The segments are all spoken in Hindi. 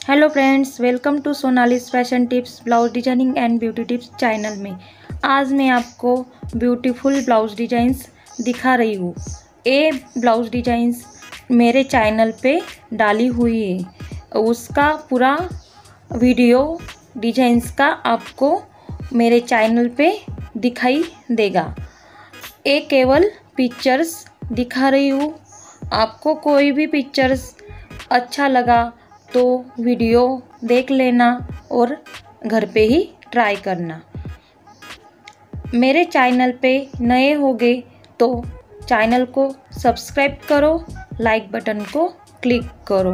Hello friends, welcome to Sonali's fashion tips blouse designing and beauty tips channel में। आज मैं आपको ब्यूटीफुल ब्लाउज डिजाइंस दिखा रही हूँ। ये ब्लाउज डिजाइंस मेरे चैनल पे डाली हुई है। उसका पूरा वीडियो डिजाइंस का आपको मेरे चैनल पे दिखाई देगा। ये केवल पिक्चर्स दिखा रही हूँ। आपको कोई भी पिक्चर्स अच्छा लगा तो वीडियो देख लेना और घर पे ही ट्राई करना। मेरे चैनल पे नए होगे तो चैनल को सब्सक्राइब करो, लाइक बटन को क्लिक करो।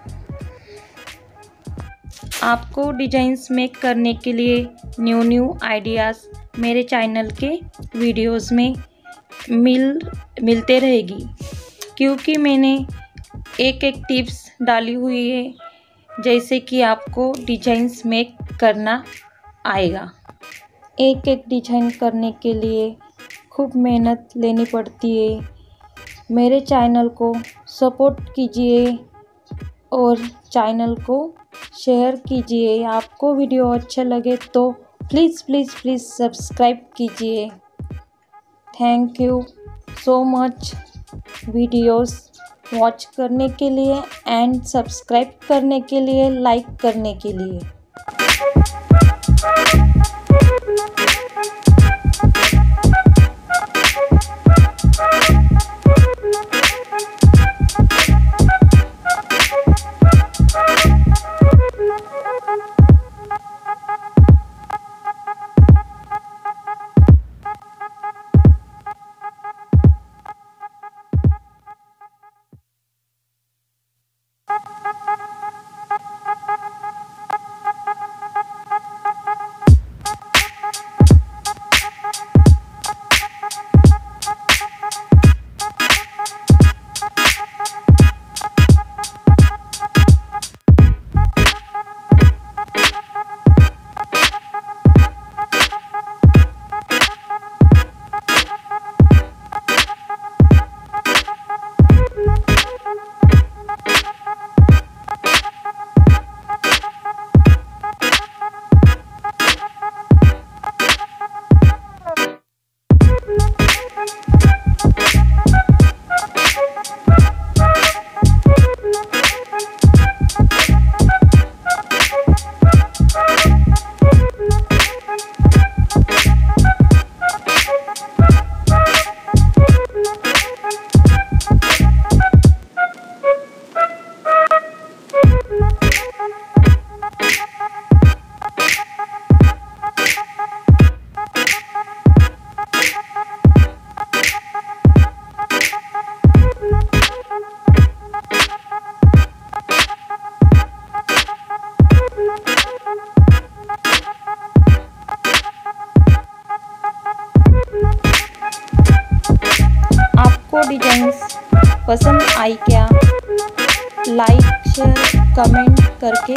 आपको डिजाइंस मेक करने के लिए न्यू आइडियाज़ मेरे चैनल के वीडियोस में मिलते रहेगी, क्योंकि मैंने एक टिप्स डाली हुई है, जैसे कि आपको डिजाइंस मेक करना आएगा। एक डिजाइन करने के लिए खूब मेहनत लेनी पड़ती है। मेरे चैनल को सपोर्ट कीजिए और चैनल को शेयर कीजिए। आपको वीडियो अच्छा लगे तो प्लीज़ सब्सक्राइब कीजिए। Thank you so much videos watch करने के लिए एंड सब्सक्राइब करने के लिए, लाइक करने के लिए। आपको डिजाइन्स पसंद आई क्या? लाइक शेयर कमेंट करके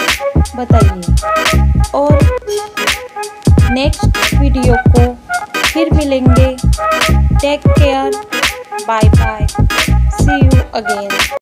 बताइए। और नेक्स्ट वीडियो को फिर मिलेंगे। Take care, bye bye, see you again.